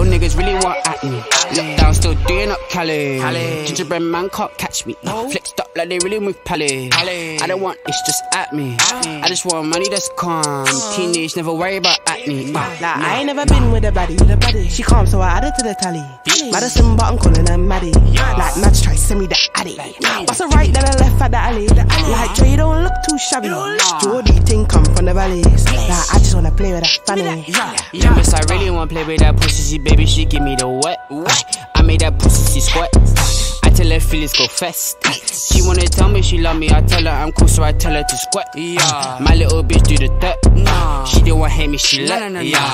Little niggas really want acne. Lockdown still doing up Cali. Gingerbread Man can't catch me. Flexed up like they really move pally. I don't want it's just at me. I just want money that's calm. Teenage never worry about acne. Like I ain't never been with a baddie. She calm, so I added to the tally. Madison, but I'm calling her Maddy. Like Madge try send me the addy. Bust a right, then I left at the alley. Like Drey don't look too shabby. Geordie ting come from the valleys. Like I just wanna play with that fanny. Yeah, miss, I really wanna play with that pussy, baby. She give me the wet. I made that pussy sweat. I tell her feelings go fast. She wanna tell me she love me. I tell her I'm cool, so I tell her to squat. My little bitch do the dirt. She don't want hate me, she let.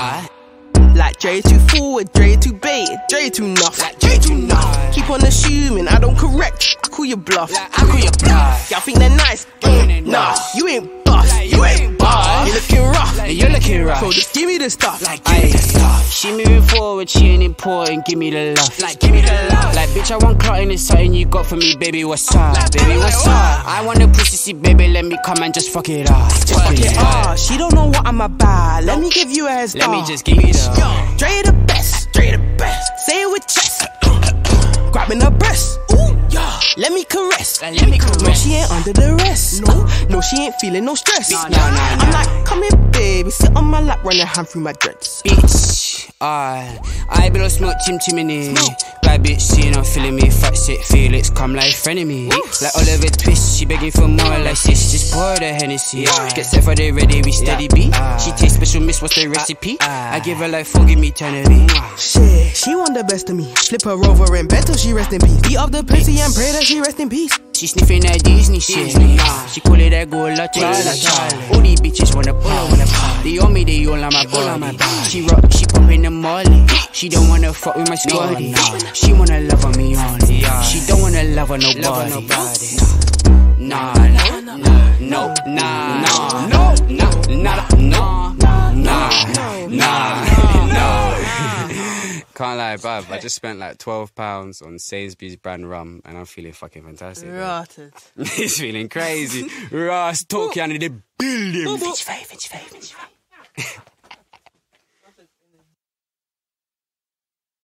Like Drey too forward, Drey too baited, Drey too nuff, like Drey too nuff. Keep on assuming I don't correct, I call you bluff, Y'all think they're nice, nah, you ain't boss, you ain't boss. You're looking rough, so just give me the stuff, like give me the stuff. She moving forward, she ain't important, give me the love, like give me the love. Like bitch, I want clotting, it's something you got for me, baby, what's up, baby, what's up? I want a pussy, see, baby, let me come and just fuck it up, just fuck it up. She don't know what I'm about, let me give you a head start. Let me just give you the Drey the best, Drey the best. Say it with chest, grabbing her breast. Ooh, yeah. Let me caress, No, she ain't under the rest. No, she ain't feeling no stress. I'm like, come here, baby, sit on my lap, run your hand through my dreads. Bitch, I blow smoke chimney. Bad bitch, seeing I'm feeling me. Fat shit, Felix, come like frenemy. Like Oliver Twist, she begging for more. Like sis, just pour the Hennessy. Get set for the ready, we steady beat. She tastes special, miss, what's the recipe? I give her like forgive me eternity. Shit, she want the best of me. Flip her over in bed till she rest in peace. Beat up the pussy and pray that she rest in peace. She sniffing that Disney shit. She call it that gold la Charlie. All these bitches wanna pull. They on me, they all on my body. She rock, she poppin' the molly. She don't wanna fuck with my squaddy. She wanna love on me only. She don't wanna love on nobody. Nah. Can't lie, bruv, I just spent like £12 on Sainsbury's brand rum and I'm feeling fucking fantastic. Rotted. It's feeling crazy. Ross, talk you under the building.